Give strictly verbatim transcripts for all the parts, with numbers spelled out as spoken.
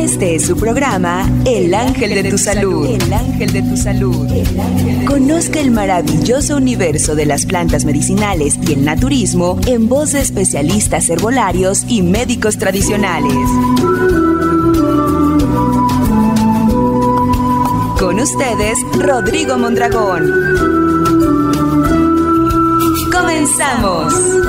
Este es su programa El Ángel de tu Salud. El Ángel de tu Salud. Conozca el maravilloso universo de las plantas medicinales y el naturismo en voz de especialistas herbolarios y médicos tradicionales. Con ustedes, Rodrigo Mondragón. ¡Comenzamos!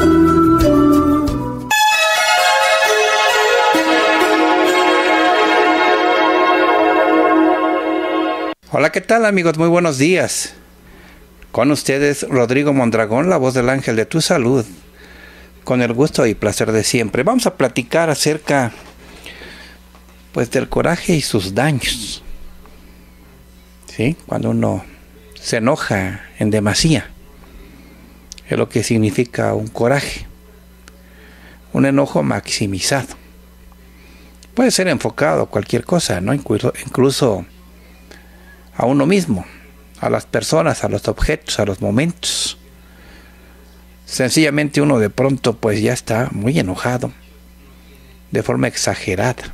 Hola, ¿qué tal, amigos? Muy buenos días. Con ustedes, Rodrigo Mondragón, la voz del Ángel de tu Salud. Con el gusto y placer de siempre. Vamos a platicar acerca, pues, del coraje y sus daños. ¿Sí? Cuando uno se enoja en demasía. Es lo que significa un coraje. Un enojo maximizado. Puede ser enfocado a cualquier cosa, ¿no? Incluso, incluso a uno mismo, a las personas, a los objetos, a los momentos. Sencillamente uno de pronto pues ya está muy enojado, de forma exagerada.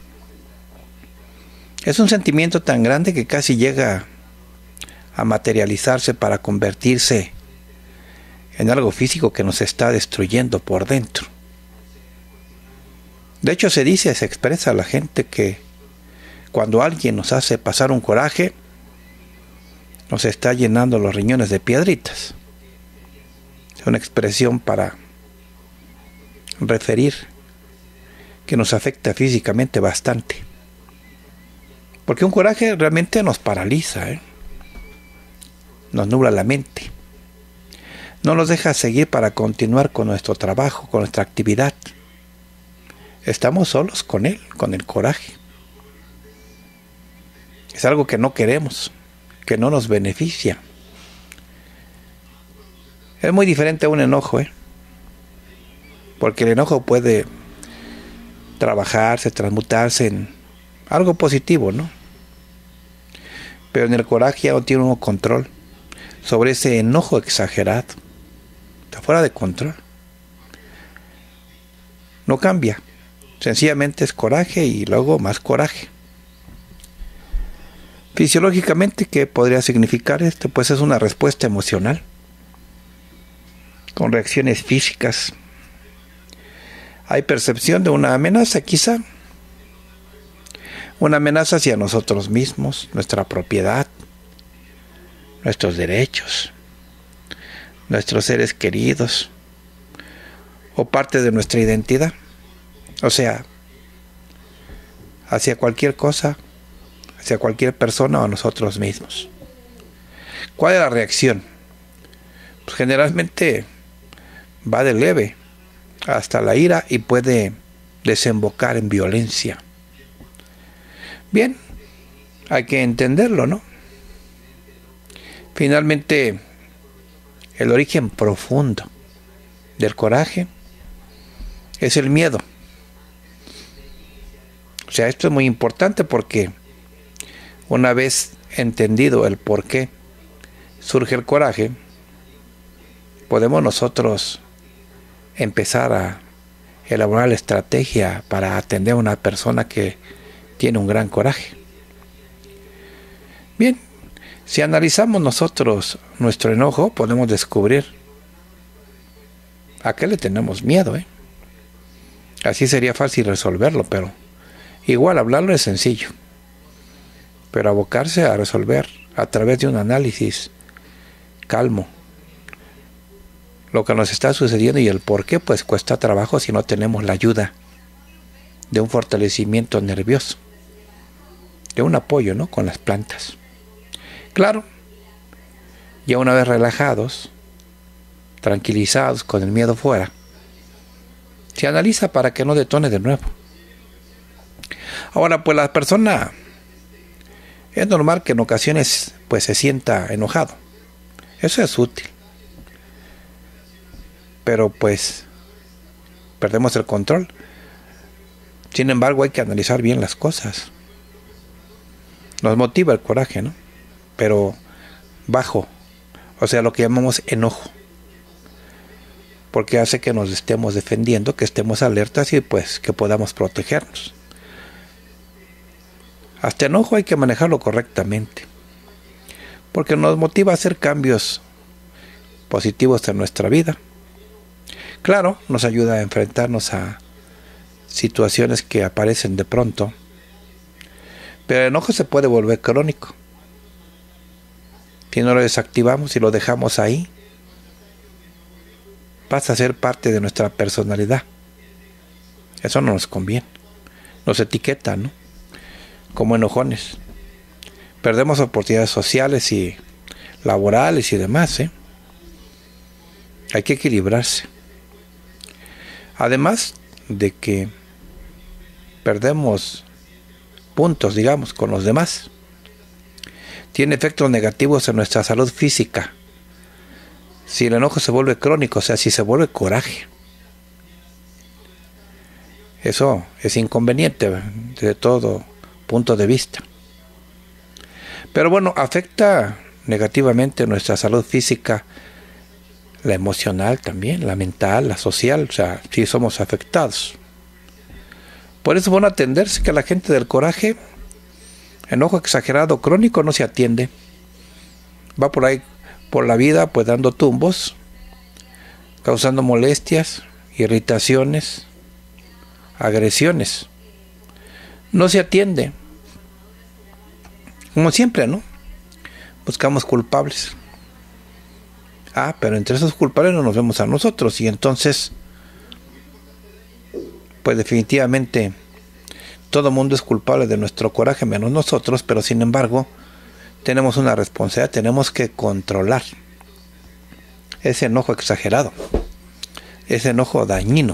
Es un sentimiento tan grande que casi llega a materializarse para convertirse en algo físico que nos está destruyendo por dentro. De hecho, se dice, se expresa a la gente que cuando alguien nos hace pasar un coraje, nos está llenando los riñones de piedritas. Es una expresión para referir que nos afecta físicamente bastante. Porque un coraje realmente nos paraliza, ¿eh? Nos nubla la mente. No nos deja seguir para continuar con nuestro trabajo, con nuestra actividad. Estamos solos con él, con el coraje. Es algo que no queremos, que no nos beneficia. Es muy diferente a un enojo, ¿eh? Porque el enojo puede trabajarse, transmutarse en algo positivo, ¿no? Pero en el coraje ya no tiene uno control sobre ese enojo exagerado. Está fuera de control. No cambia. Sencillamente es coraje y luego más coraje. Fisiológicamente, ¿qué podría significar esto? Pues es una respuesta emocional, con reacciones físicas. Hay percepción de una amenaza, quizá. Una amenaza hacia nosotros mismos, nuestra propiedad, nuestros derechos, nuestros seres queridos, o parte de nuestra identidad. O sea, hacia cualquier cosa, hacia cualquier persona o a nosotros mismos. ¿Cuál es la reacción? Pues generalmente va de leve hasta la ira y puede desembocar en violencia. Bien, hay que entenderlo, ¿no? Finalmente, el origen profundo del coraje es el miedo. O sea, esto es muy importante porque una vez entendido el por qué surge el coraje, podemos nosotros empezar a elaborar la estrategia para atender a una persona que tiene un gran coraje. Bien, si analizamos nosotros nuestro enojo, podemos descubrir a qué le tenemos miedo, ¿eh? Así sería fácil resolverlo, pero igual hablarlo es sencillo. Pero abocarse a resolver a través de un análisis calmo lo que nos está sucediendo y el por qué, pues cuesta trabajo si no tenemos la ayuda de un fortalecimiento nervioso, de un apoyo, ¿no?, con las plantas. Claro, ya una vez relajados, tranquilizados, con el miedo fuera, se analiza para que no detone de nuevo. Ahora, pues la persona, es normal que en ocasiones pues se sienta enojado. Eso es útil. Pero pues perdemos el control. Sin embargo, hay que analizar bien las cosas. Nos motiva el coraje, ¿no? Pero bajo. O sea, lo que llamamos enojo. Porque hace que nos estemos defendiendo, que estemos alertas y pues que podamos protegernos. Hasta enojo hay que manejarlo correctamente, porque nos motiva a hacer cambios positivos en nuestra vida. Claro, nos ayuda a enfrentarnos a situaciones que aparecen de pronto, pero el enojo se puede volver crónico. Si no lo desactivamos y lo dejamos ahí, pasa a ser parte de nuestra personalidad. Eso no nos conviene. Nos etiqueta, ¿no? Como enojones. Perdemos oportunidades sociales y laborales y demás, ¿eh? Hay que equilibrarse. Además de que perdemos puntos, digamos, con los demás, tiene efectos negativos en nuestra salud física. Si el enojo se vuelve crónico, o sea, si se vuelve coraje, eso es inconveniente desde todo punto de vista. Pero bueno, afecta negativamente nuestra salud física, la emocional también, la mental, la social, o sea, sí somos afectados. Por eso es bueno atenderse, que la gente del coraje, enojo exagerado crónico, no se atiende. Va por ahí, por la vida, pues dando tumbos, causando molestias, irritaciones, agresiones. No se atiende. Como siempre, ¿no? Buscamos culpables. Ah, pero entre esos culpables no nos vemos a nosotros, y entonces, pues definitivamente todo el mundo es culpable de nuestro coraje menos nosotros, pero sin embargo tenemos una responsabilidad, tenemos que controlar ese enojo exagerado, ese enojo dañino.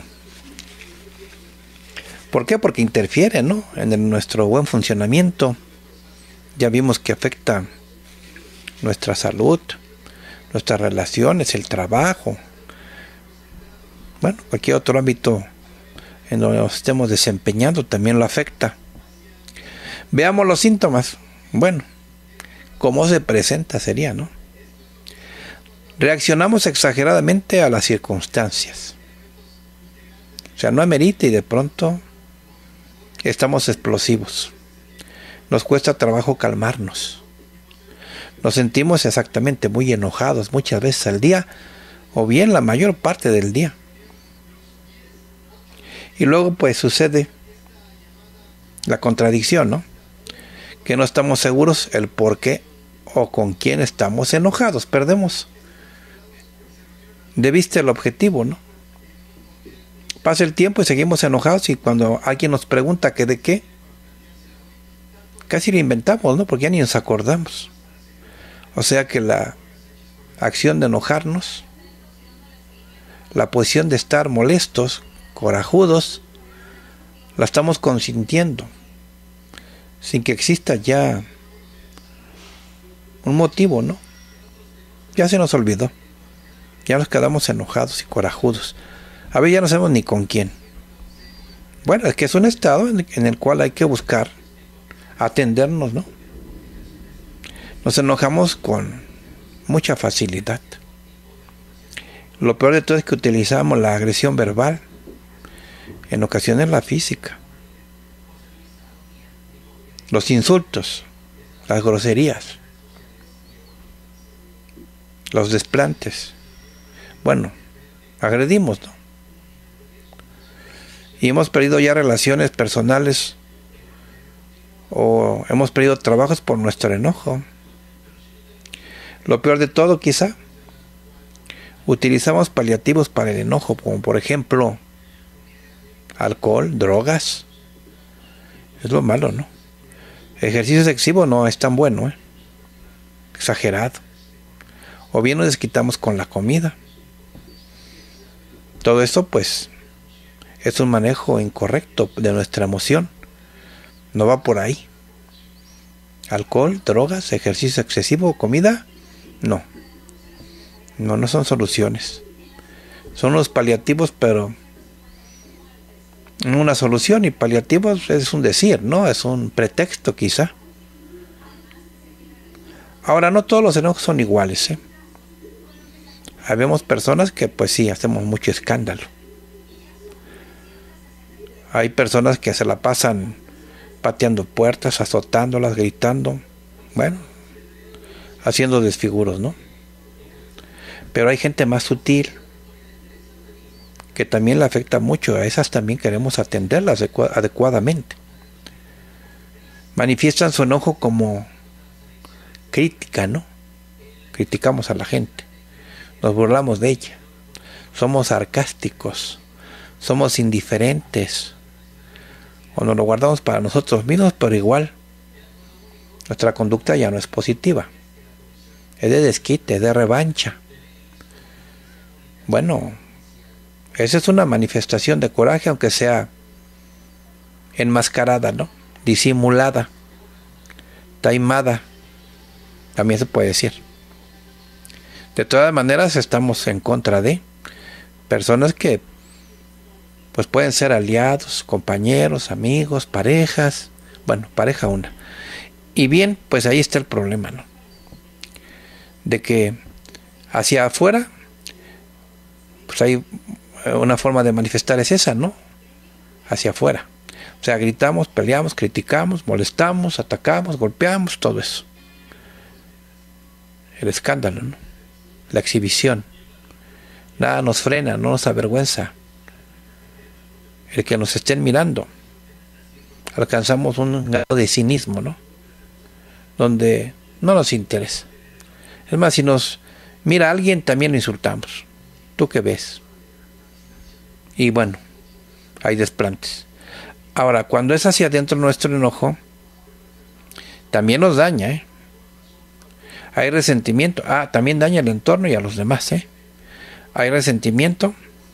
¿Por qué? Porque interfiere, ¿no?, en el, nuestro buen funcionamiento. Ya vimos que afecta nuestra salud, nuestras relaciones, el trabajo, bueno, cualquier otro ámbito en donde nos estemos desempeñando también lo afecta. Veamos los síntomas. Bueno, ¿cómo se presenta sería, no? Reaccionamos exageradamente a las circunstancias. O sea, no amerita y de pronto estamos explosivos. Nos cuesta trabajo calmarnos. Nos sentimos exactamente muy enojados muchas veces al día, o bien la mayor parte del día. Y luego pues sucede la contradicción, ¿no? Que no estamos seguros el por qué o con quién estamos enojados. Perdemos de vista el objetivo, ¿no? Pasa el tiempo y seguimos enojados, y cuando alguien nos pregunta que de qué, casi lo inventamos, ¿no? Porque ya ni nos acordamos. O sea que la acción de enojarnos, la posición de estar molestos, corajudos, la estamos consintiendo sin que exista ya un motivo, ¿no? Ya se nos olvidó. Ya nos quedamos enojados y corajudos. A ver, ya no sabemos ni con quién. Bueno, es que es un estado en el cual hay que buscar atendernos, ¿no? Nos enojamos con mucha facilidad. Lo peor de todo es que utilizamos la agresión verbal, en ocasiones la física, los insultos, las groserías, los desplantes. Bueno, agredimos, ¿no? Y hemos perdido ya relaciones personales, o hemos perdido trabajos por nuestro enojo. Lo peor de todo, quizá, utilizamos paliativos para el enojo, como por ejemplo alcohol, drogas. Es lo malo, ¿no? Ejercicio excesivo no es tan bueno, ¿eh? Exagerado. O bien nos desquitamos con la comida. Todo eso, pues, es un manejo incorrecto de nuestra emoción. No va por ahí. Alcohol, drogas, ejercicio excesivo, comida, no. No, no son soluciones. Son los paliativos, pero una solución, y paliativos es un decir, ¿no? Es un pretexto quizá. Ahora, no todos los enojos son iguales, ¿eh? Habemos personas que pues sí, hacemos mucho escándalo. Hay personas que se la pasan pateando puertas, azotándolas, gritando, bueno, haciendo desfiguros, ¿no? Pero hay gente más sutil que también le afecta mucho. A esas también queremos atenderlas adecuadamente. Manifiestan su enojo como crítica, ¿no? Criticamos a la gente, nos burlamos de ella, somos sarcásticos, somos indiferentes, o nos lo guardamos para nosotros mismos, pero igual nuestra conducta ya no es positiva, es de desquite, es de revancha. Bueno, esa es una manifestación de coraje, aunque sea enmascarada, ¿no? Disimulada, taimada, también se puede decir. De todas maneras, estamos en contra de personas que pues pueden ser aliados, compañeros, amigos, parejas, bueno, pareja una. Y bien, pues ahí está el problema, ¿no? De que hacia afuera, pues hay una forma de manifestar es esa, ¿no? Hacia afuera. O sea, gritamos, peleamos, criticamos, molestamos, atacamos, golpeamos, todo eso. El escándalo, ¿no? La exhibición. Nada nos frena, no nos avergüenza. El que nos estén mirando. Alcanzamos un grado de cinismo, ¿no? Donde no nos interesa. Es más, si nos mira alguien, también lo insultamos. ¿Tú qué ves? Y bueno, hay desplantes. Ahora, cuando es hacia adentro nuestro enojo, también nos daña, ¿eh? Hay resentimiento. Ah, también daña al entorno y a los demás, ¿eh? Hay resentimiento.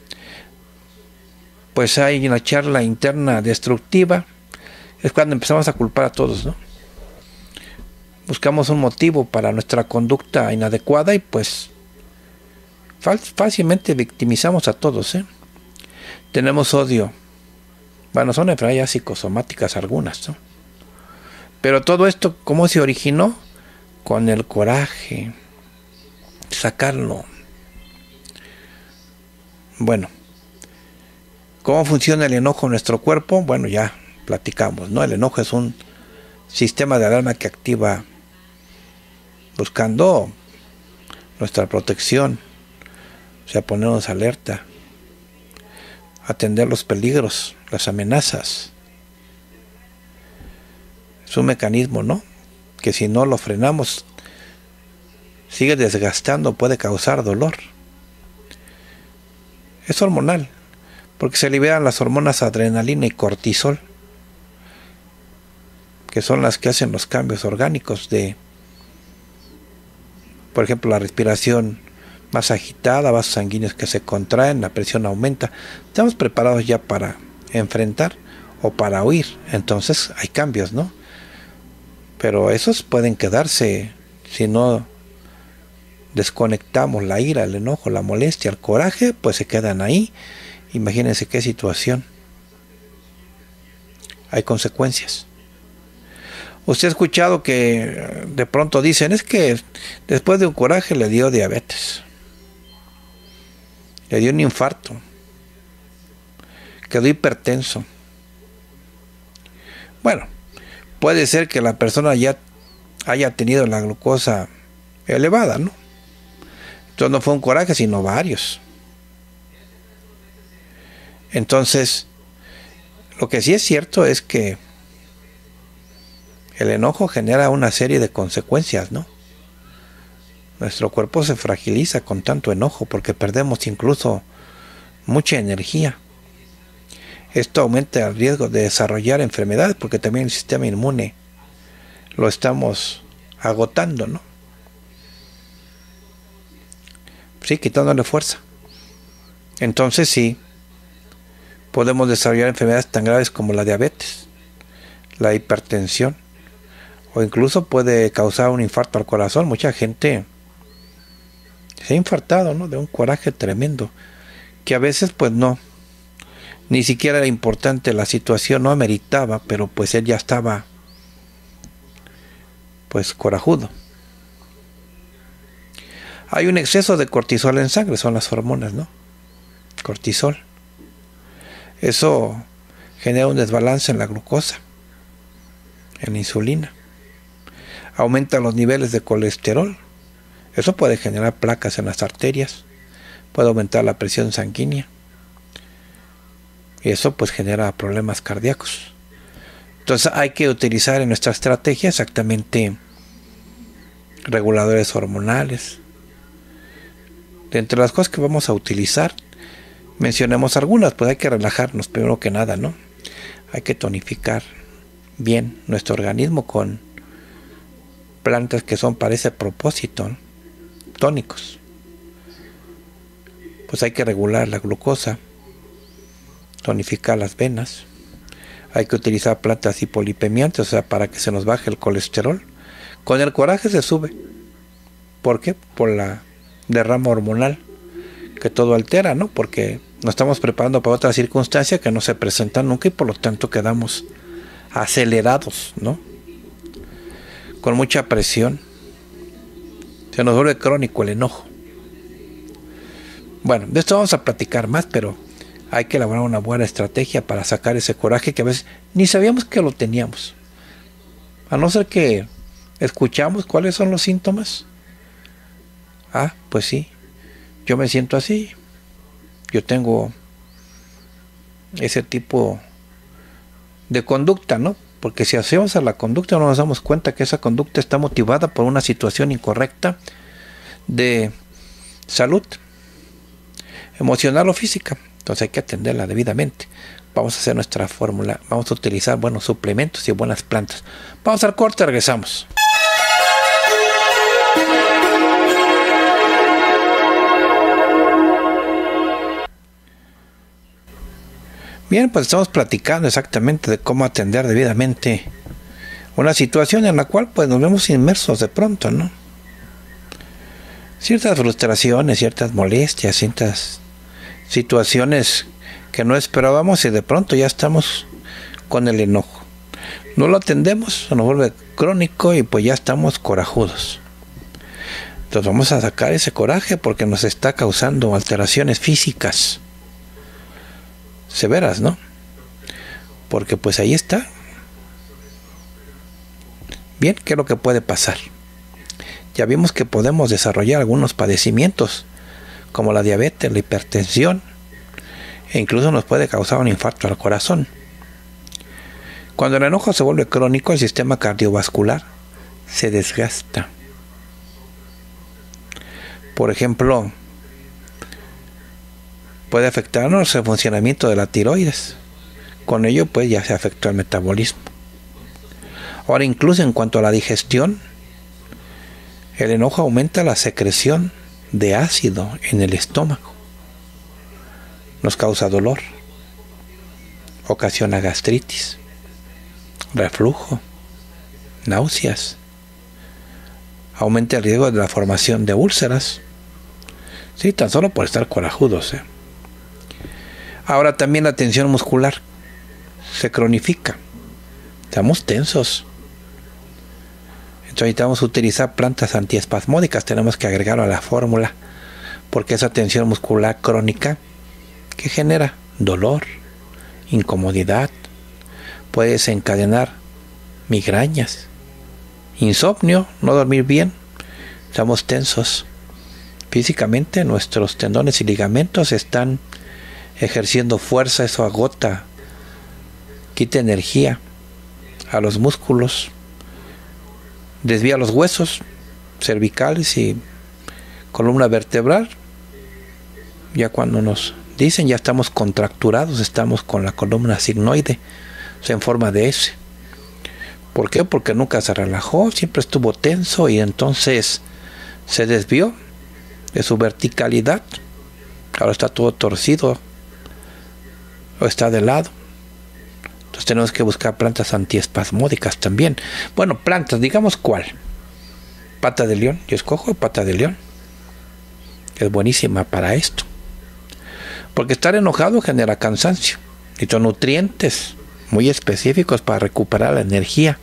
Pues hay una charla interna destructiva. Es cuando empezamos a culpar a todos, ¿no? Buscamos un motivo para nuestra conducta inadecuada y pues fácilmente victimizamos a todos, ¿eh? Tenemos odio. Bueno, son enfermedades psicosomáticas algunas, ¿no? Pero todo esto, ¿cómo se originó? Con el coraje. Sacarlo. Bueno. ¿Cómo funciona el enojo en nuestro cuerpo? Bueno, ya platicamos, ¿no? El enojo es un sistema de alarma que activa buscando nuestra protección. O sea, ponernos alerta. Atender los peligros, las amenazas. Es un mecanismo, ¿no? Que si no lo frenamos, sigue desgastando, puede causar dolor. Es hormonal, porque se liberan las hormonas adrenalina y cortisol, que son las que hacen los cambios orgánicos de, por ejemplo, la respiración más agitada, vasos sanguíneos que se contraen, la presión aumenta. Estamos preparados ya para enfrentar o para huir. Entonces hay cambios, ¿no? Pero esos pueden quedarse si no desconectamos la ira, el enojo, la molestia, el coraje, pues se quedan ahí. Imagínense qué situación. Hay consecuencias. Usted ha escuchado que de pronto dicen, es que después de un coraje le dio diabetes. Le dio un infarto. Quedó hipertenso. Bueno, puede ser que la persona ya haya tenido la glucosa elevada, ¿no? Entonces no fue un coraje, sino varios. Entonces, lo que sí es cierto es que el enojo genera una serie de consecuencias, ¿no? Nuestro cuerpo se fragiliza con tanto enojo porque perdemos incluso mucha energía. Esto aumenta el riesgo de desarrollar enfermedades porque también el sistema inmune lo estamos agotando, ¿no? Sí, quitándole fuerza. Entonces sí, podemos desarrollar enfermedades tan graves como la diabetes, la hipertensión, o incluso puede causar un infarto al corazón. Mucha gente se ha infartado, ¿no? De un coraje tremendo, que a veces pues no, ni siquiera era importante la situación, no ameritaba, pero pues él ya estaba pues corajudo. Hay un exceso de cortisol en sangre, son las hormonas, ¿no? Cortisol. Eso genera un desbalance en la glucosa. en la insulina. Aumenta los niveles de colesterol. Eso puede generar placas en las arterias. Puede aumentar la presión sanguínea. Y eso pues genera problemas cardíacos. Entonces hay que utilizar en nuestra estrategia exactamente reguladores hormonales. De entre las cosas que vamos a utilizar, mencionemos algunas, pues hay que relajarnos primero que nada, ¿no? Hay que tonificar bien nuestro organismo con plantas que son para ese propósito, ¿no? Tónicos. Pues hay que regular la glucosa, tonificar las venas. Hay que utilizar plantas hipolipemiantes, o sea, para que se nos baje el colesterol. Con el coraje se sube. ¿Por qué? Por la derrama hormonal que todo altera, ¿no? Porque nos estamos preparando para otra circunstancia que no se presenta nunca y por lo tanto quedamos acelerados, ¿no? Con mucha presión. Se nos vuelve crónico el enojo. Bueno, de esto vamos a platicar más, pero hay que elaborar una buena estrategia para sacar ese coraje que a veces ni sabíamos que lo teníamos. A no ser que escuchamos cuáles son los síntomas. Ah, pues sí, yo me siento así. Yo tengo ese tipo de conducta, ¿no? Porque si hacemos a la conducta no nos damos cuenta que esa conducta está motivada por una situación incorrecta de salud emocional o física. Entonces hay que atenderla debidamente. Vamos a hacer nuestra fórmula. Vamos a utilizar buenos suplementos y buenas plantas. Vamos al corte, regresamos. Bien, pues estamos platicando exactamente de cómo atender debidamente una situación en la cual pues nos vemos inmersos de pronto, ¿no? Ciertas frustraciones, ciertas molestias, ciertas situaciones que no esperábamos y de pronto ya estamos con el enojo. No lo atendemos, se nos vuelve crónico y pues ya estamos corajudos. Entonces vamos a sacar ese coraje porque nos está causando alteraciones físicas severas, ¿no? Porque pues ahí está. Bien, ¿qué es lo que puede pasar? Ya vimos que podemos desarrollar algunos padecimientos como la diabetes, la hipertensión e incluso nos puede causar un infarto al corazón. Cuando el enojo se vuelve crónico, el sistema cardiovascular se desgasta. Por ejemplo, puede afectarnos el funcionamiento de la tiroides. Con ello pues ya se afectó el metabolismo. Ahora incluso en cuanto a la digestión, el enojo aumenta la secreción de ácido en el estómago. Nos causa dolor, ocasiona gastritis, reflujo, náuseas, aumenta el riesgo de la formación de úlceras. Sí, tan solo por estar corajudos, ¿eh? Ahora también la tensión muscular se cronifica. Estamos tensos. Entonces necesitamos utilizar plantas antiespasmódicas. Tenemos que agregarlo a la fórmula. Porque esa tensión muscular crónica que genera dolor, incomodidad, puede desencadenar migrañas, insomnio, no dormir bien. Estamos tensos. Físicamente nuestros tendones y ligamentos están ejerciendo fuerza, eso agota, quita energía a los músculos, desvía los huesos cervicales y columna vertebral. Ya cuando nos dicen ya estamos contracturados, estamos con la columna sigmoide, o sea, en forma de S. ¿Por qué? Porque nunca se relajó, siempre estuvo tenso y entonces se desvió de su verticalidad. Ahora está todo torcido o está de lado. Entonces tenemos que buscar plantas antiespasmódicas también. Bueno, plantas, digamos cuál. Pata de león, yo escojo pata de león. Es buenísima para esto. Porque estar enojado genera cansancio. Necesito nutrientes muy específicos para recuperar la energía.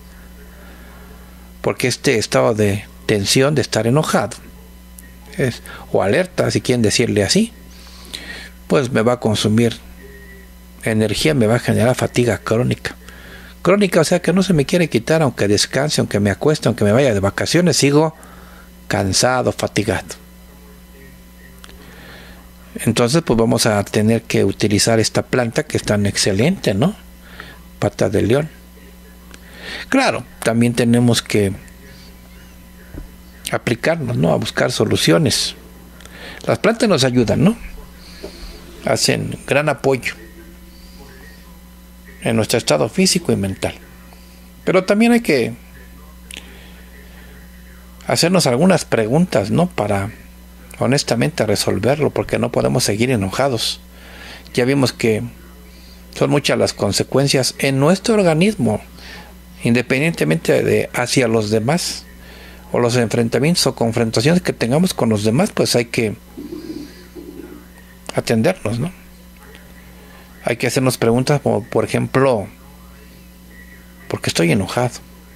Porque este estado de tensión, de estar enojado, es, o alerta, si quieren decirle así, pues me va a consumir energía, me va a generar fatiga crónica. crónica, o sea que no se me quiere quitar, aunque descanse, aunque me acueste, aunque me vaya de vacaciones, sigo cansado, fatigado. Entonces pues vamos a tener que utilizar esta planta que es tan excelente, ¿no? Pata de león. Claro, también tenemos que aplicarnos, ¿no? A buscar soluciones. Las plantas nos ayudan, ¿no? Hacen gran apoyo en nuestro estado físico y mental. Pero también hay que hacernos algunas preguntas, ¿no? Para honestamente resolverlo, porque no podemos seguir enojados. Ya vimos que son muchas las consecuencias en nuestro organismo, independientemente de hacia los demás, o los enfrentamientos o confrontaciones que tengamos con los demás, pues hay que atendernos, ¿no? Hay que hacernos preguntas como, por ejemplo, ¿por qué estoy enojado?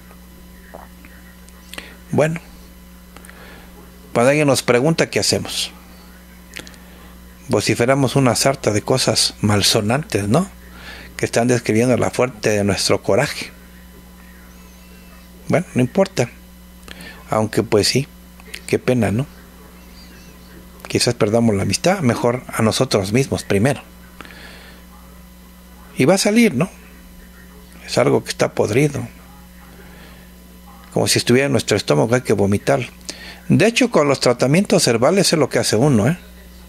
Bueno, cuando alguien nos pregunta, ¿qué hacemos? Vociferamos una sarta de cosas malsonantes, ¿no? Que están describiendo la fuente de nuestro coraje. Bueno, no importa. Aunque pues sí, qué pena, ¿no? Quizás perdamos la amistad, mejor a nosotros mismos primero. Y va a salir, ¿no? Es algo que está podrido. Como si estuviera en nuestro estómago, hay que vomitar. De hecho, con los tratamientos herbales es lo que hace uno, ¿eh?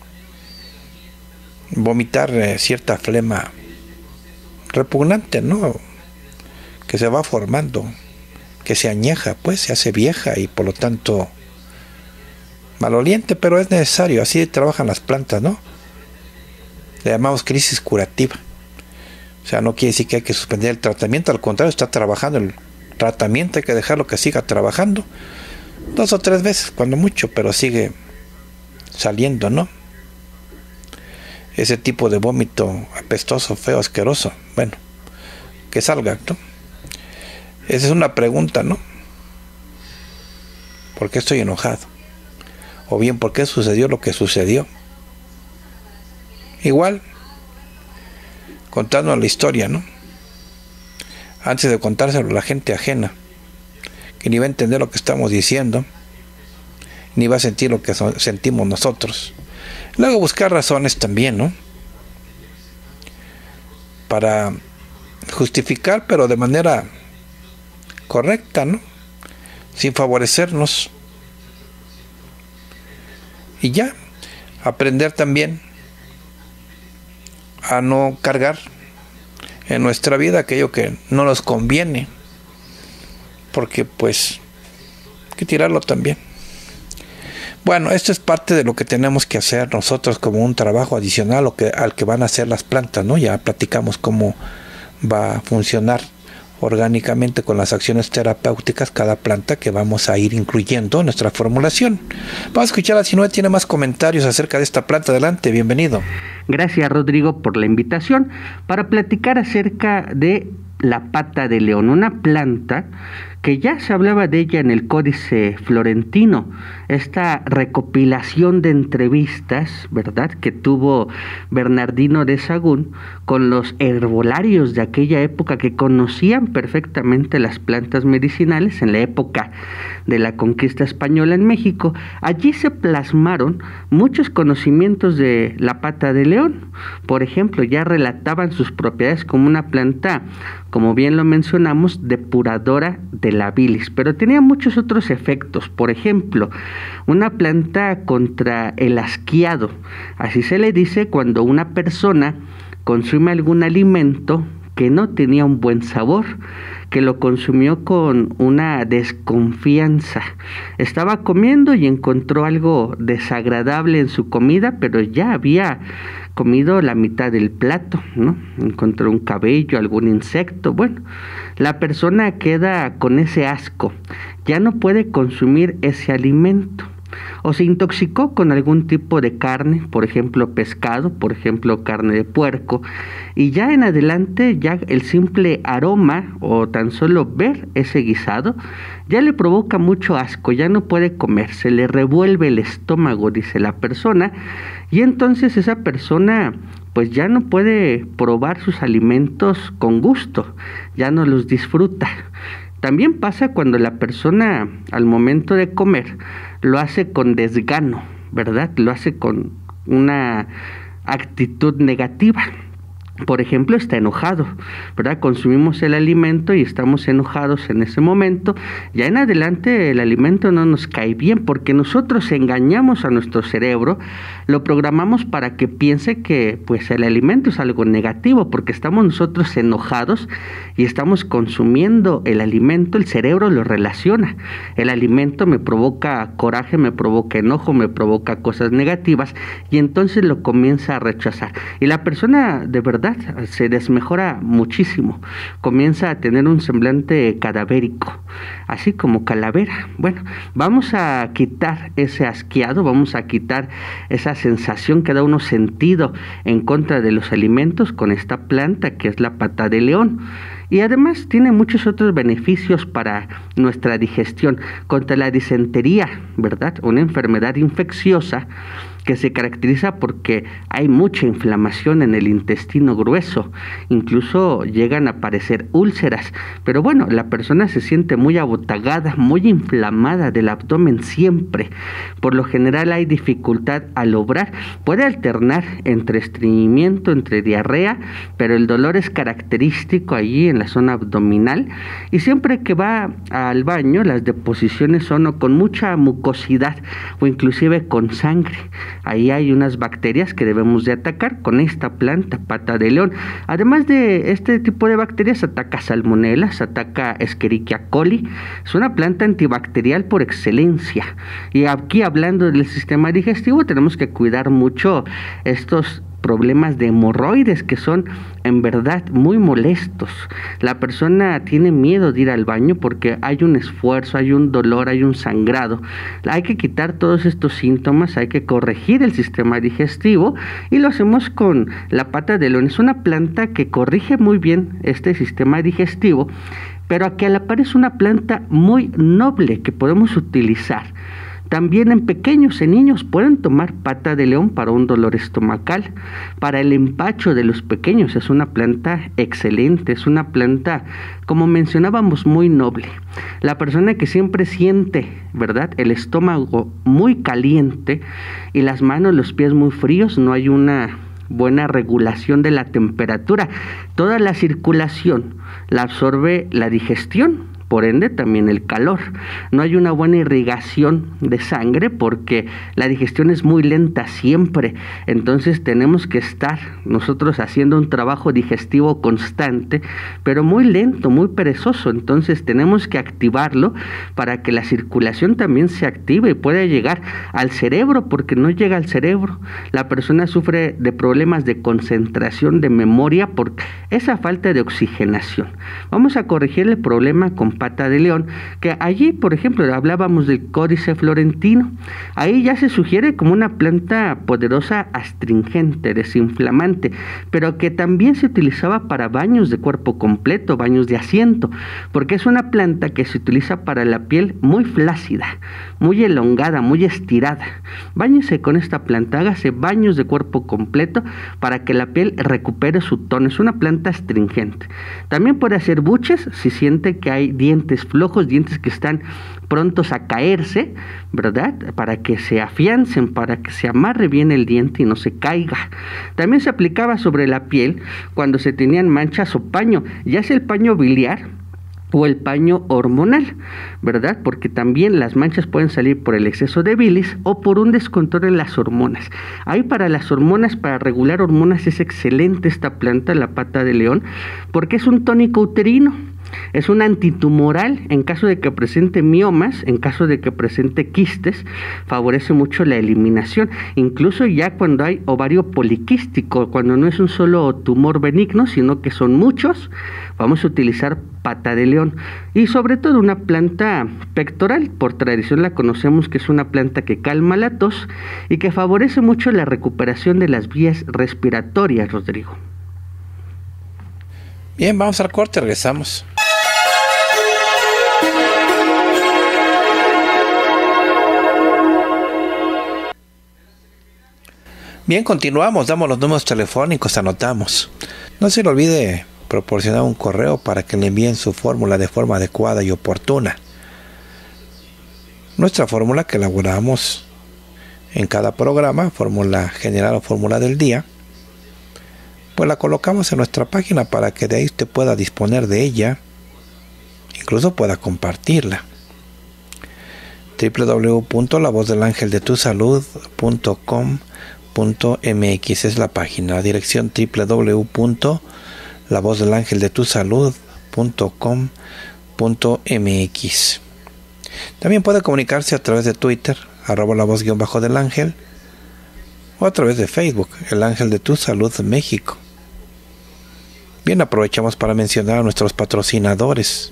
Vomitar eh, cierta flema repugnante, ¿no? Que se va formando, que se añeja, pues se hace vieja y por lo tanto maloliente, pero es necesario. Así trabajan las plantas, ¿no? Le llamamos crisis curativa. O sea, no quiere decir que hay que suspender el tratamiento, al contrario, está trabajando el tratamiento, hay que dejarlo que siga trabajando dos o tres veces, cuando mucho, pero sigue saliendo, ¿no? Ese tipo de vómito apestoso, feo, asqueroso, bueno, que salga, ¿no? Esa es una pregunta, ¿no? ¿Por qué estoy enojado? O bien, ¿por qué sucedió lo que sucedió? Igual, contando la historia, ¿no? Antes de contárselo a la gente ajena, que ni va a entender lo que estamos diciendo, ni va a sentir lo que so- sentimos nosotros. Luego buscar razones también, ¿no? Para justificar, pero de manera correcta, ¿no? Sin favorecernos. Y ya, aprender también a no cargar en nuestra vida aquello que no nos conviene, porque pues hay que tirarlo también. Bueno, esto es parte de lo que tenemos que hacer nosotros como un trabajo adicional lo que, al que van a hacer las plantas, ¿no? Ya platicamos cómo va a funcionar orgánicamente con las acciones terapéuticas cada planta que vamos a ir incluyendo en nuestra formulación. Vamos a escuchar a si no tiene más comentarios acerca de esta planta. Adelante, bienvenido. Gracias, Rodrigo, por la invitación para platicar acerca de la pata de león, una planta que ya se hablaba de ella en el Códice Florentino, esta recopilación de entrevistas, ¿verdad?, que tuvo Bernardino de Sahagún con los herbolarios de aquella época que conocían perfectamente las plantas medicinales en la época de la conquista española en México. Allí se plasmaron muchos conocimientos de la pata de león. Por ejemplo, ya relataban sus propiedades como una planta, como bien lo mencionamos, depuradora de la bilis, pero tenía muchos otros efectos. Por ejemplo, una planta contra el asquiado, así se le dice cuando una persona consume algún alimento que no tenía un buen sabor, que lo consumió con una desconfianza. Estaba comiendo y encontró algo desagradable en su comida, pero ya había comido la mitad del plato, ¿no? Encontró un cabello, algún insecto. Bueno, la persona queda con ese asco, ya no puede consumir ese alimento. O se intoxicó con algún tipo de carne, por ejemplo pescado, por ejemplo carne de puerco, y ya en adelante ya el simple aroma o tan solo ver ese guisado ya le provoca mucho asco, ya no puede comer, se le revuelve el estómago, dice la persona, y entonces esa persona pues ya no puede probar sus alimentos con gusto, ya no los disfruta. También pasa cuando la persona al momento de comer lo hace con desgano, ¿verdad? Lo hace con una actitud negativa. Por ejemplo, está enojado, ¿verdad? Consumimos el alimento y estamos enojados en ese momento. Ya en adelante el alimento no nos cae bien porque nosotros engañamos a nuestro cerebro, lo programamos para que piense que pues el alimento es algo negativo porque estamos nosotros enojados y estamos consumiendo el alimento, el cerebro lo relaciona. El alimento me provoca coraje, me provoca enojo, me provoca cosas negativas y entonces lo comienza a rechazar. Y la persona de verdad se desmejora muchísimo, comienza a tener un semblante cadavérico, así como calavera. Bueno, vamos a quitar ese asqueado, vamos a quitar esa sensación que da uno sentido en contra de los alimentos con esta planta que es la pata de león. Y además tiene muchos otros beneficios para nuestra digestión, contra la disentería, ¿verdad? Una enfermedad infecciosa que se caracteriza porque hay mucha inflamación en el intestino grueso, incluso llegan a aparecer úlceras, pero bueno, la persona se siente muy abotagada, muy inflamada del abdomen siempre, por lo general hay dificultad al obrar, puede alternar entre estreñimiento, entre diarrea, pero el dolor es característico allí en la zona abdominal y siempre que va al baño las deposiciones son o con mucha mucosidad o inclusive con sangre. Ahí hay unas bacterias que debemos de atacar con esta planta, pata de león. Además de este tipo de bacterias, ataca salmonelas, ataca Escherichia coli. Es una planta antibacterial por excelencia. Y aquí hablando del sistema digestivo, tenemos que cuidar mucho estos problemas de hemorroides que son en verdad muy molestos. La persona tiene miedo de ir al baño porque hay un esfuerzo, hay un dolor, hay un sangrado. Hay que quitar todos estos síntomas, hay que corregir el sistema digestivo y lo hacemos con la pata de león. Es una planta que corrige muy bien este sistema digestivo, pero aquí a la par es una planta muy noble que podemos utilizar. También en pequeños, en niños, pueden tomar pata de león para un dolor estomacal, para el empacho de los pequeños. Es una planta excelente, es una planta, como mencionábamos, muy noble. La persona que siempre siente, ¿verdad?, el estómago muy caliente y las manos, los pies muy fríos, no hay una buena regulación de la temperatura. Toda la circulación la absorbe la digestión, por ende también el calor. No hay una buena irrigación de sangre porque la digestión es muy lenta siempre, entonces tenemos que estar nosotros haciendo un trabajo digestivo constante, pero muy lento, muy perezoso, entonces tenemos que activarlo para que la circulación también se active y pueda llegar al cerebro, porque no llega al cerebro. La persona sufre de problemas de concentración, de memoria, por esa falta de oxigenación. Vamos a corregir el problema con pata de león, que allí, por ejemplo, hablábamos del códice florentino. Ahí ya se sugiere como una planta poderosa, astringente, desinflamante, pero que también se utilizaba para baños de cuerpo completo, baños de asiento, porque es una planta que se utiliza para la piel muy flácida, muy elongada, muy estirada. Báñese con esta planta, hágase baños de cuerpo completo para que la piel recupere su tono. Es una planta astringente. También puede hacer buches si siente que hay dientes flojos, dientes que están prontos a caerse, ¿verdad? Para que se afiancen, para que se amarre bien el diente y no se caiga. También se aplicaba sobre la piel cuando se tenían manchas o paño, ya sea el paño biliar o el paño hormonal, ¿verdad? Porque también las manchas pueden salir por el exceso de bilis o por un descontrol en las hormonas. Ahí para las hormonas, para regular hormonas, es excelente esta planta, la pata de león, porque es un tónico uterino. Es un antitumoral en caso de que presente miomas, en caso de que presente quistes, favorece mucho la eliminación. Incluso ya cuando hay ovario poliquístico, cuando no es un solo tumor benigno, sino que son muchos, vamos a utilizar pata de león. Y sobre todo una planta pectoral, por tradición la conocemos que es una planta que calma la tos y que favorece mucho la recuperación de las vías respiratorias, Rodrigo. Bien, vamos al corte, regresamos. Bien, continuamos, damos los números telefónicos, anotamos. No se le olvide proporcionar un correo para que le envíen su fórmula de forma adecuada y oportuna. Nuestra fórmula que elaboramos en cada programa, fórmula general o fórmula del día, pues la colocamos en nuestra página para que de ahí usted pueda disponer de ella, incluso pueda compartirla. doble u doble u doble u punto la voz del ángel de tu salud punto com punto m x es la página, la dirección doble u doble u doble u punto la voz del ángel de tu salud punto com punto m x. También puede comunicarse a través de Twitter, arroba la voz guión bajo del ángel, o a través de Facebook, el ángel de tu salud México. Bien, aprovechamos para mencionar a nuestros patrocinadores.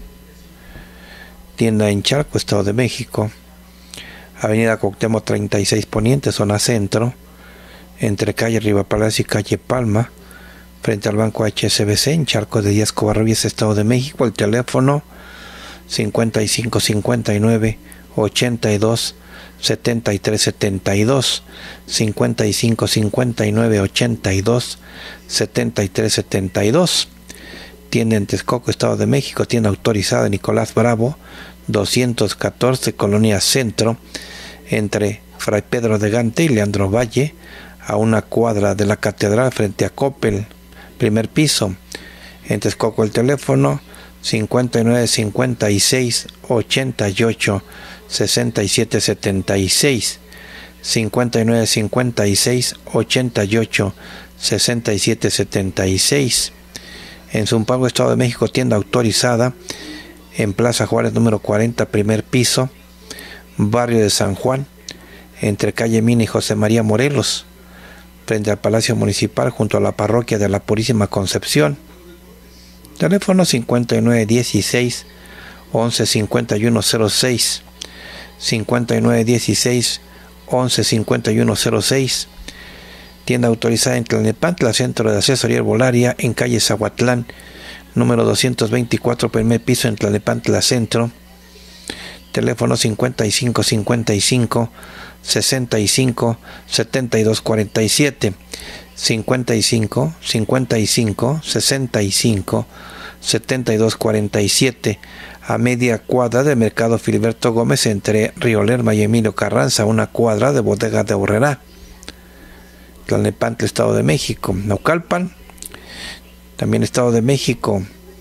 Tienda en Chalco, Estado de México, Avenida Cuauhtémoc treinta y seis Poniente, zona centro, entre calle Riva Palacio y calle Palma, frente al Banco H S B C en Charco de Díaz Covarrubias, Estado de México. El teléfono cincuenta y cinco cincuenta y nueve ochenta y dos setenta y tres setenta y dos, cincuenta y cinco cincuenta y nueve ochenta y dos setenta y tres setenta y dos. Tienda en Texcoco, Estado de México, tienda autorizada Nicolás Bravo, doscientos catorce, Colonia Centro, entre Fray Pedro de Gante y Leandro Valle, a una cuadra de la Catedral, frente a Coppel, primer piso. En Texcoco el teléfono cincuenta y nueve cincuenta y seis ochenta y ocho sesenta y siete setenta y seis, cincuenta y nueve cincuenta y seis ochenta y ocho sesenta y siete setenta y seis. En Zumpango, Estado de México, tienda autorizada en Plaza Juárez número cuarenta, primer piso, barrio de San Juan, entre calle Mina y José María Morelos, frente al Palacio Municipal, junto a la parroquia de la Purísima Concepción. Teléfono cincuenta y nueve dieciséis once cincuenta y uno cero seis, cincuenta y nueve dieciséis once cincuenta y uno cero seis. Tienda autorizada en Tlalnepantla, Centro de Asesoría Herbolaria, en calle Zahuatlán, número doscientos veinticuatro, primer piso, en Tlalnepantla Centro. Teléfono cincuenta y cinco cincuenta y cinco sesenta y cinco setenta y dos cuarenta y siete, cincuenta y cinco cincuenta y cinco sesenta y cinco setenta y dos cuarenta y siete, a media cuadra del Mercado Filiberto Gómez, entre Río Lerma y Emilio Carranza, una cuadra de Bodega de Aurrerá, Tlalnepantla, Estado de México. Naucalpan, también Estado de México,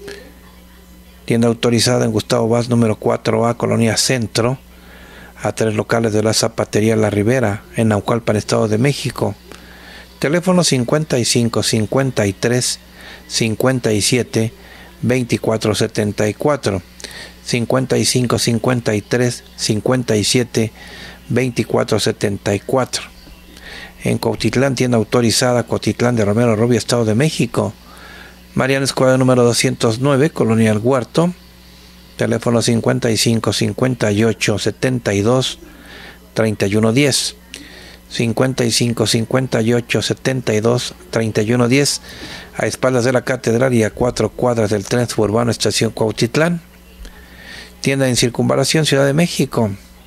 tienda autorizada en Gustavo Vaz número cuatro A, Colonia Centro, a tres locales de la Zapatería La Ribera, en Naucalpan, Estado de México. Teléfono cincuenta y cinco cincuenta y tres cincuenta y siete veinticuatro setenta y cuatro, cincuenta y cinco cincuenta y tres cincuenta y siete veinticuatro setenta y cuatro. En Cuautitlán, tienda autorizada Cuautitlán de Romero Rubio, Estado de México, Mariana Escuadra número doscientos nueve, Colonia El Huerto. Teléfono cincuenta y cinco cincuenta y ocho setenta y dos treinta y uno diez, cincuenta y cinco cincuenta y ocho setenta y dos treinta y uno diez, a espaldas de la Catedral y a cuatro cuadras del Tren Suburbano Estación Cuautitlán. Tienda en Circunvalación, Ciudad de México,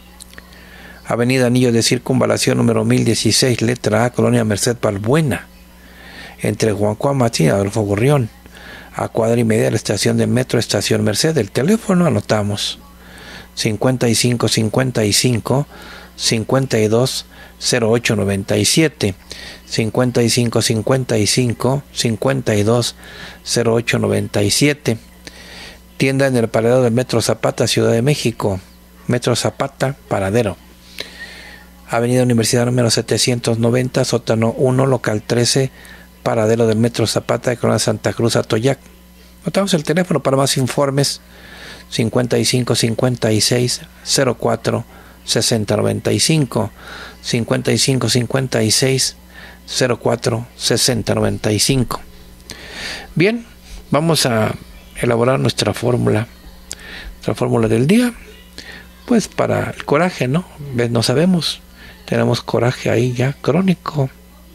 Avenida Anillo de Circunvalación número mil dieciséis, letra A, Colonia Merced Balbuena, entre Juan Juan Martín y Adolfo Gurrión, a cuadra y media de la estación de metro Estación Merced. El teléfono anotamos cincuenta y cinco cincuenta y cinco cincuenta y dos cero ocho noventa y siete, cincuenta y cinco cincuenta y cinco cincuenta y dos cero ocho noventa y siete. Tienda en el paradero del Metro Zapata, Ciudad de México, Metro Zapata, paradero, Avenida Universidad número setecientos noventa, sótano uno, local trece, paradero del Metro Zapata de Corona Santa Cruz, Atoyac. Notamos el teléfono para más informes, cincuenta y cinco cincuenta y seis cero cuatro sesenta noventa y cinco, cincuenta y cinco cincuenta y seis cero cuatro sesenta noventa y cinco. Bien, vamos a elaborar nuestra fórmula, nuestra fórmula del día, pues para el coraje, ¿no? No sabemos, tenemos coraje ahí ya crónico,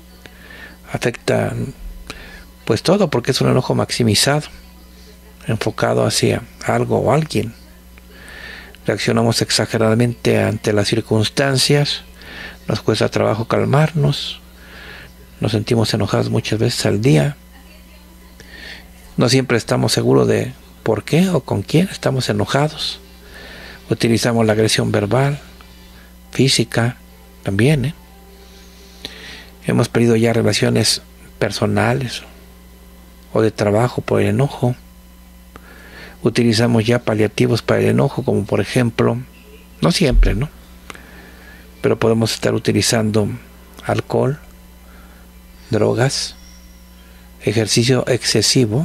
afecta pues todo, porque es un enojo maximizado, enfocado hacia algo o alguien. Reaccionamos exageradamente ante las circunstancias, nos cuesta trabajo calmarnos, Nos sentimos enojados muchas veces al día. No siempre estamos seguros de por qué o con quién estamos enojados. Utilizamos la agresión verbal, física, también, ¿eh? Hemos perdido ya relaciones personales o de trabajo por el enojo. Utilizamos ya paliativos para el enojo, como por ejemplo, no siempre, ¿no? Pero podemos estar utilizando alcohol, drogas, ejercicio excesivo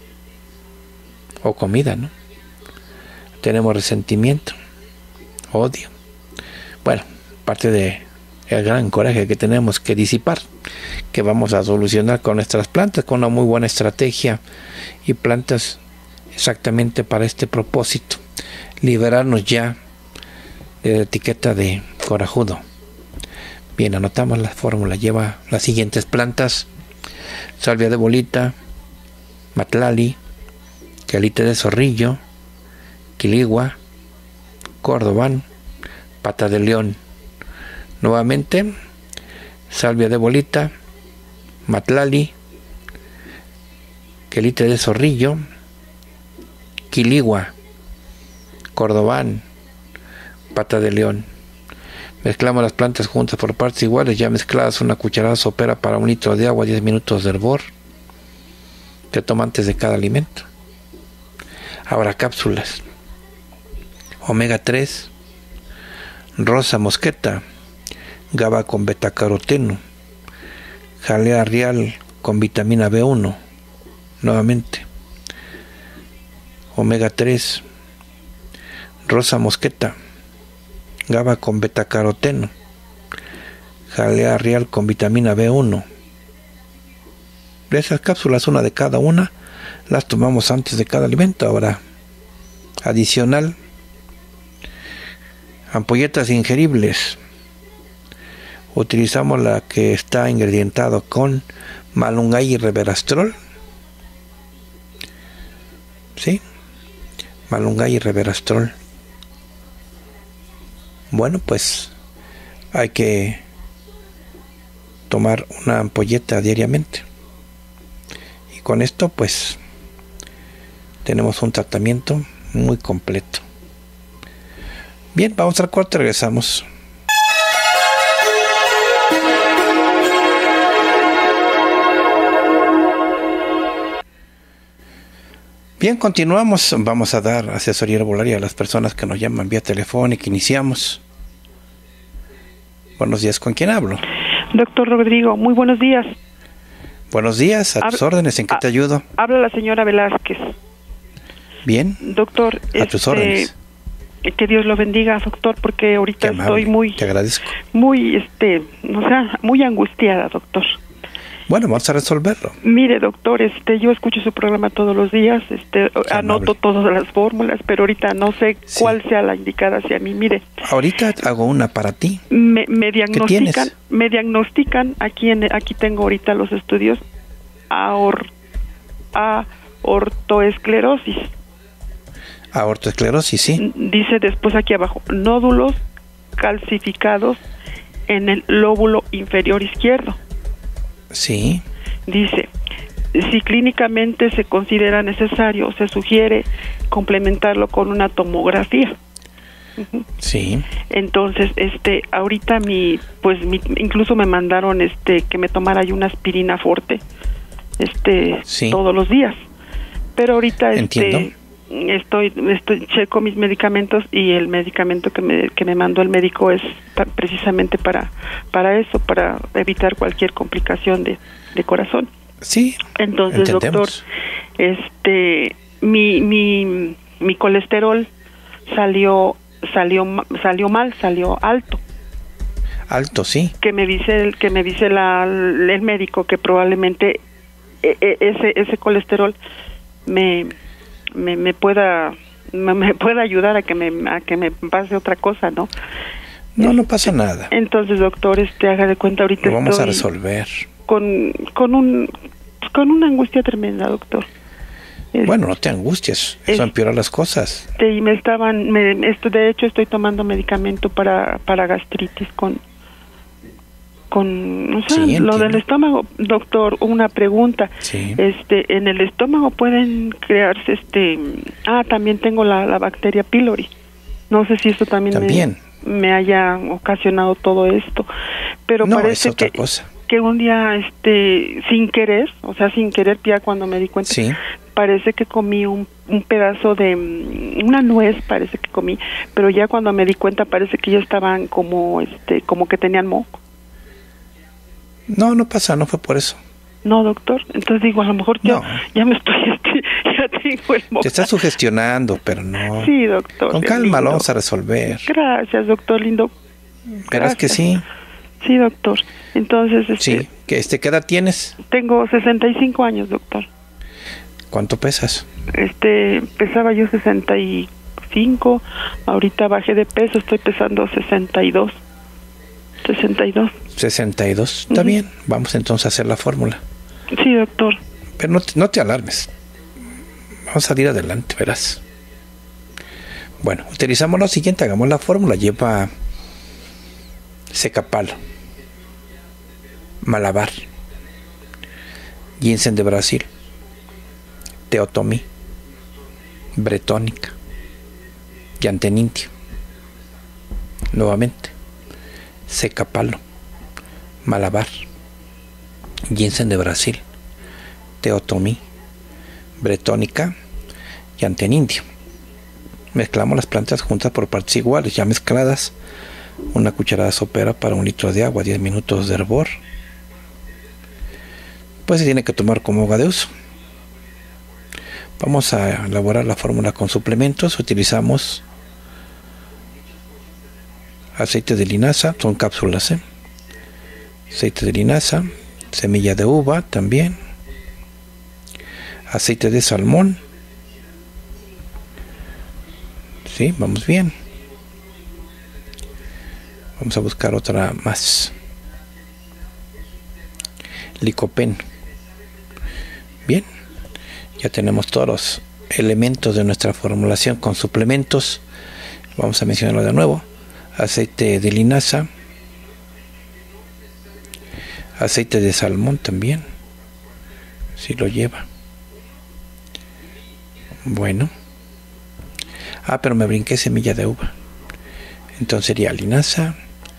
o comida, ¿no? Tenemos resentimiento, odio. Bueno, parte de el gran coraje que tenemos que disipar, que vamos a solucionar con nuestras plantas, con una muy buena estrategia y plantas exactamente para este propósito, liberarnos ya de la etiqueta de corajudo. Bien, anotamos la fórmula. Lleva las siguientes plantas: salvia de bolita, matlali, quelite de zorrillo, quiligua, cordobán, pata de león. Nuevamente, salvia de bolita, matlali, quelite de zorrillo, quiligua, cordobán, pata de león. Mezclamos las plantas juntas por partes iguales, ya mezcladas. Una cucharada sopera para un litro de agua, diez minutos de hervor. Se toma antes de cada alimento. Ahora cápsulas: omega tres, rosa mosqueta, GABA con betacaroteno, jalea real con vitamina B uno. Nuevamente, omega tres, rosa mosqueta, GABA con betacaroteno, jalea real con vitamina B uno. De esas cápsulas, una de cada una, las tomamos antes de cada alimento. Ahora, adicional, ampolletas ingeribles. Utilizamos la que está ingredientado con malungay y reverastrol. ¿Sí? Malungay y reverastrol. Bueno, pues hay que tomar una ampolleta diariamente. Y con esto, pues, tenemos un tratamiento muy completo. Bien, vamos al corte, regresamos. Bien, continuamos. Vamos a dar asesoría herbolaria a las personas que nos llaman vía telefónica. Iniciamos. Buenos días, ¿con quién hablo? Doctor Rodrigo, muy buenos días. Buenos días, a tus Hab- órdenes, ¿en qué te ayudo? Habla la señora Velázquez. Bien. Doctor, a tus este, órdenes. Que Dios lo bendiga, doctor, porque ahorita Qué amable, estoy muy, te agradezco. muy, este, o sea, muy angustiada, doctor. Bueno, vamos a resolverlo. Mire, doctor, este, yo escucho su programa todos los días, este, Qué anoto amable. todas las fórmulas, pero ahorita no sé Sí. cuál sea la indicada hacia mí. Mire, Ahorita hago una para ti. me, me diagnostican, tienes? me diagnostican aquí en, aquí tengo ahorita los estudios aor, aortoesclerosis. Aortoesclerosis, sí. Dice después aquí abajo, nódulos calcificados en el lóbulo inferior izquierdo. Sí. Dice, si clínicamente se considera necesario, se sugiere complementarlo con una tomografía. Uh-huh. Sí. Entonces, este, ahorita mi, pues mi, incluso me mandaron, este, que me tomara ahí una aspirina forte, este, Sí. todos los días. Pero ahorita, Entiendo. este, estoy, estoy, checo mis medicamentos y el medicamento que me, que me mandó el médico es pa- precisamente para, para eso, para evitar cualquier complicación de, de corazón. Sí. Entonces, doctor, Entendemos. este, mi, mi, mi colesterol salió, salió, ma- salió mal, salió alto. Alto, sí. Que me dice, el, que me dice la, el médico que probablemente e- e- ese, ese colesterol me, me, me pueda, me, me pueda ayudar a que me, a que me pase otra cosa, ¿no? No, no pasa nada. Entonces, doctor, este, haga de cuenta ahorita Lo vamos a estoy resolver. con, con un, con una angustia tremenda, doctor. Bueno, no te angusties, eso es- empeora las cosas. Este, y me estaban, me, esto, de hecho estoy tomando medicamento para, para gastritis con, con, o sea, Sí, lo del entiendo. estómago, doctor, una pregunta. Sí. Este, en el estómago pueden crearse, este, ah, también tengo la, la bacteria pylori. No sé si esto también, También. Me, me haya ocasionado todo esto, pero No, parece es otra que, cosa. que un día, este, sin querer, o sea, sin querer, ya cuando me di cuenta, Sí. parece que comí un, un pedazo de mm, una nuez, parece que comí, pero ya cuando me di cuenta parece que ya estaban como, este, como que tenían moco. No, no pasa, no fue por eso. No, doctor. Entonces digo, a lo mejor ya, No. ya me estoy, este, ya tengo el moco. Te estás sugestionando, pero no. Sí, doctor. Con qué calma lindo. lo vamos a resolver. Gracias, doctor lindo. Verás que Gracias. sí. Sí, doctor. Entonces, este, Sí. ¿Qué, este, ¿Qué edad tienes? tengo sesenta y cinco años, doctor. ¿Cuánto pesas? Este, pesaba yo sesenta y cinco, ahorita bajé de peso, estoy pesando sesenta y dos. sesenta y dos. sesenta y dos. Está Ujú. bien. Vamos entonces a hacer la fórmula. Sí, doctor. Pero no te, no te alarmes. Vamos a salir adelante, verás. Bueno, utilizamos lo siguiente. Hagamos la fórmula. Lleva secapalo, malabar, ginseng de Brasil, teotomí, bretónica, yantenintia. Nuevamente, secapalo, malabar, ginseng de Brasil, teotomí, bretónica y antenindio. Mezclamos las plantas juntas por partes iguales, ya mezcladas. Una cucharada sopera para un litro de agua, diez minutos de hervor. Pues se tiene que tomar como agua de uso. Vamos a elaborar la fórmula con suplementos. Utilizamos aceite de linaza, son cápsulas, ¿eh? Aceite de linaza, semilla de uva también, aceite de salmón. Sí, vamos bien. Vamos a buscar otra más. Licopeno. Bien, ya tenemos todos los elementos de nuestra formulación con suplementos. Vamos a mencionarlo de nuevo. Aceite de linaza, aceite de salmón también, si lo lleva. Bueno, ah, pero me brinqué semilla de uva. Entonces sería linaza,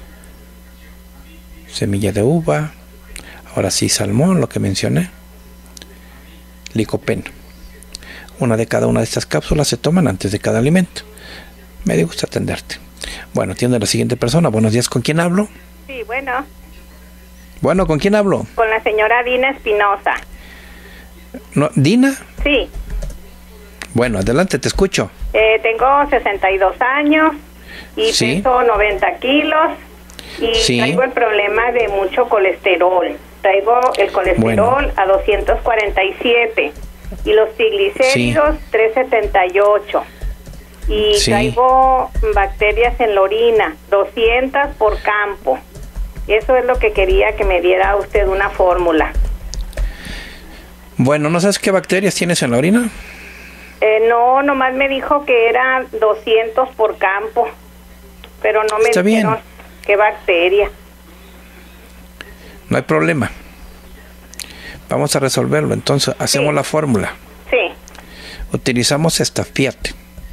semilla de uva, ahora sí salmón, lo que mencioné, licopeno. Una de cada una de estas cápsulas se toman antes de cada alimento. Me gusta atenderte. Bueno, atiende a la siguiente persona. Buenos días, ¿con quién hablo? Sí, bueno, Bueno, ¿con quién hablo? con la señora Dina Espinosa. No, ¿Dina? Sí, Bueno, adelante, te escucho. eh, tengo sesenta y dos años y Sí. peso noventa kilos y Sí. traigo el problema de mucho colesterol. Traigo el colesterol Bueno. a doscientos cuarenta y siete y los triglicéridos trescientos setenta y ocho. Y Sí. traigo bacterias en la orina, doscientas por campo. Eso es lo que quería que me diera usted una fórmula. Bueno, ¿no sabes qué bacterias tienes en la orina? Eh, no, nomás me dijo que era doscientos por campo, pero no me Está bien. dijeron qué bacteria. No hay problema. Vamos a resolverlo. Entonces, hacemos Sí. la fórmula. Sí, Utilizamos estafiate,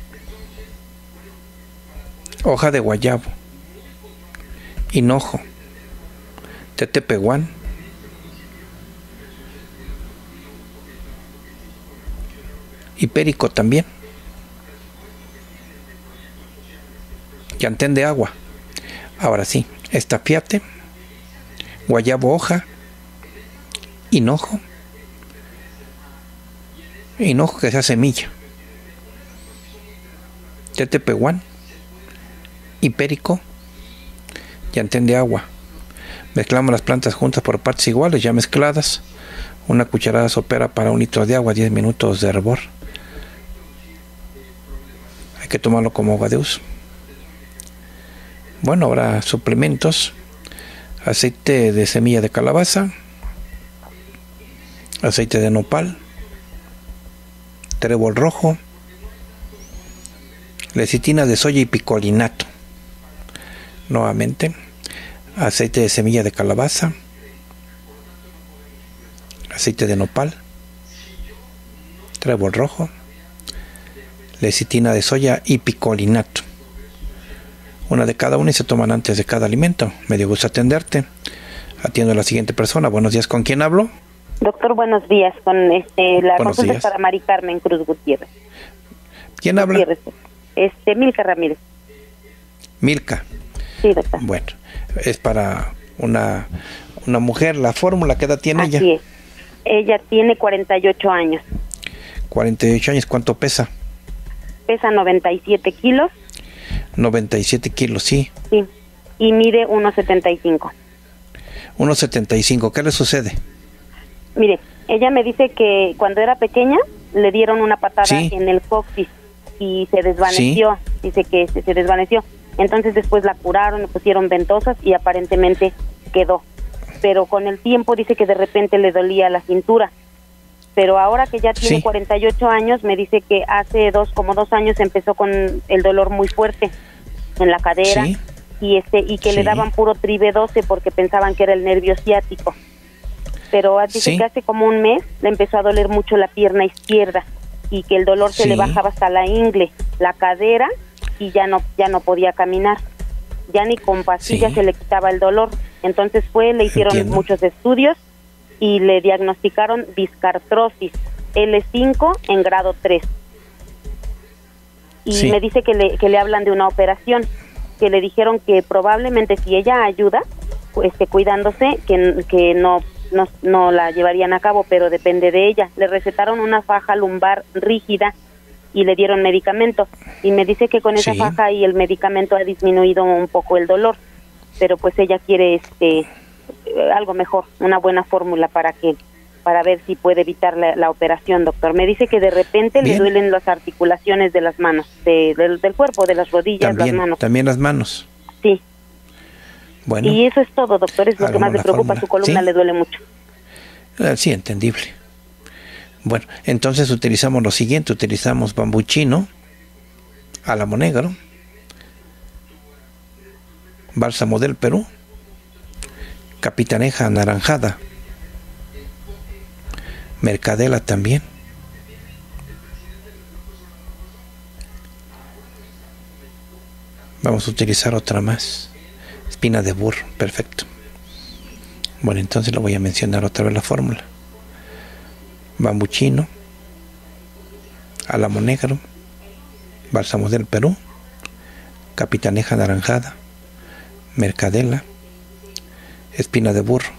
hoja de guayabo, hinojo, tetepehuán, y perico también, llantén de agua. Ahora sí, estafiate, guayabo hoja, hinojo, hinojo que sea semilla, tetepehuán y perico, llantén de agua. Mezclamos las plantas juntas por partes iguales, ya mezcladas. Una cucharada sopera para un litro de agua, diez minutos de hervor. Hay que tomarlo como agua de uso. Bueno, ahora suplementos. Aceite de semilla de calabaza, aceite de nopal, trébol rojo, lecitina de soya y picolinato. Nuevamente, aceite de semilla de calabaza, aceite de nopal, trébol rojo, lecitina de soya y picolinato. Una de cada una y se toman antes de cada alimento. Me dio gusto atenderte. Atiendo a la siguiente persona. Buenos días, ¿con quién hablo? Doctor, buenos días. Con este la Buenos consulta días. es para Mari Carmen Cruz Gutiérrez. ¿Quién habla? Gutiérrez. Este, Milka Ramírez. Milka. Sí, doctor. Bueno, es para una, una mujer. La fórmula, ¿qué edad tiene Así ella? es. Ella tiene cuarenta y ocho años. cuarenta y ocho años. ¿Cuánto pesa? Pesa noventa y siete kilos. noventa y siete kilos, sí. Sí. Y mide uno setenta y cinco. uno setenta y cinco. ¿Qué le sucede? Mire, ella me dice que cuando era pequeña le dieron una patada Sí. en el coxis y se desvaneció. Sí. Dice que se, se desvaneció. Entonces después la curaron, le pusieron ventosas y aparentemente quedó. Pero con el tiempo dice que de repente le dolía la cintura. Pero ahora que ya tiene Sí. cuarenta y ocho años, me dice que hace dos, como dos años empezó con el dolor muy fuerte en la cadera. Sí. y este y que Sí. le daban puro tribe doce porque pensaban que era el nervio ciático. Pero dice Sí. que hace como un mes le empezó a doler mucho la pierna izquierda y que el dolor se Sí. le bajaba hasta la ingle, la cadera y ya no ya no podía caminar. Ya ni con pastillas Sí. se le quitaba el dolor. Entonces fue, le hicieron Entiendo. muchos estudios y le diagnosticaron discartrosis L cinco en grado tres. Y Sí. me dice que le, que le hablan de una operación, que le dijeron que probablemente si ella ayuda, pues, este, cuidándose, que, que no, no, no la llevarían a cabo, pero depende de ella. Le recetaron una faja lumbar rígida y le dieron medicamento. Y me dice que con esa Sí. faja y el medicamento ha disminuido un poco el dolor, pero pues ella quiere este eh, algo mejor, una buena fórmula para que para ver si puede evitar la, la operación, doctor. Me dice que de repente Bien. le duelen las articulaciones de las manos, de, del, del cuerpo, de las rodillas, También, las manos. también las manos. Sí. Bueno, Y eso es todo, doctor, es lo que hagamos más le la preocupa, fórmula. su columna ¿Sí? le duele mucho. eh, sí, entendible. Bueno, entonces utilizamos lo siguiente. Utilizamos bambuchino, álamo negro, bálsamo del Perú, capitaneja anaranjada, mercadela también, vamos a utilizar otra más, espina de burro. Perfecto. Bueno, entonces lo voy a mencionar otra vez la fórmula: bambuchino, álamo negro, bálsamo del Perú, capitaneja anaranjada, mercadela, espina de burro.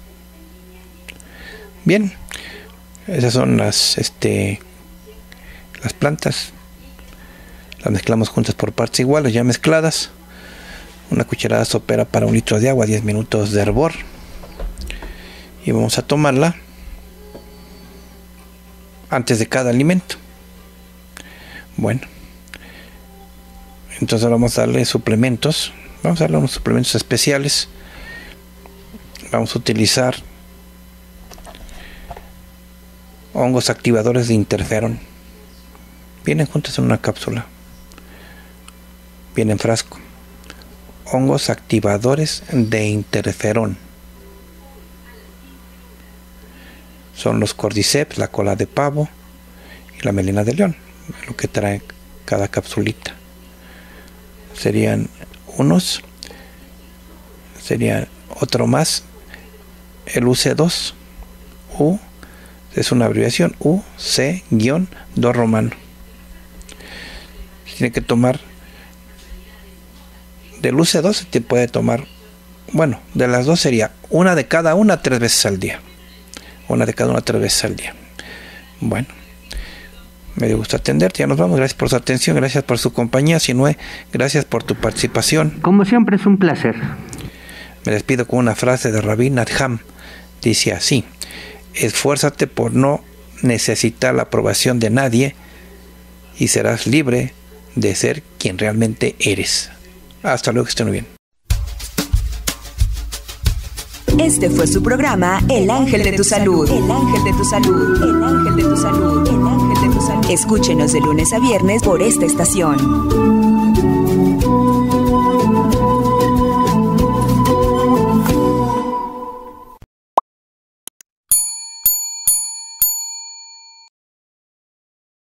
Bien, esas son las este las plantas. Las mezclamos juntas por partes iguales, ya mezcladas. Una cucharada sopera para un litro de agua, diez minutos de hervor. Y vamos a tomarla antes de cada alimento. Bueno, entonces vamos a darle suplementos. Vamos a darle unos suplementos especiales. Vamos a utilizar hongos activadores de interferón. Vienen juntos en una cápsula. Viene en frasco. Hongos activadores de interferón. Son los cordyceps, la cola de pavo y la melena de león, lo que trae cada capsulita. Serían unos, sería otro más, el U C dos. U es una abreviación, U C dos romano. Tiene que tomar del U C dos, se te puede tomar, bueno, de las dos sería una de cada una tres veces al día. Una de cada una tres veces al día. Bueno, me dio gusto atenderte. Ya nos vamos. Gracias por su atención, gracias por su compañía. Sinue, gracias por tu participación. Como siempre es un placer. Me despido con una frase de Rabbi Natham. Dice así: esfuérzate por no necesitar la aprobación de nadie y serás libre de ser quien realmente eres. Hasta luego, que estén muy bien. Este fue su programa El Ángel de tu Salud. El Ángel de tu Salud. El Ángel de tu Salud. El Ángel de tu Salud. Escúchenos de lunes a viernes por esta estación.